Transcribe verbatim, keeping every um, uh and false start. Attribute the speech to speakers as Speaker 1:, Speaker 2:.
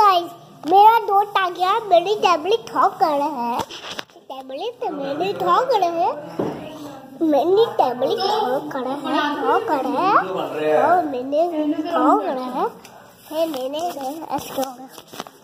Speaker 1: Guys, मेरा दोस्त आ गया। मेरी टैबलेट ठोक कर रहा है। टैबलेट तो मैंने ठोक कर रहा है। मैंने टैबलेट ठोक कर रहा है। ठोक कर रहा है और मैंने ठोक कर रहा है। मैंने ऐसे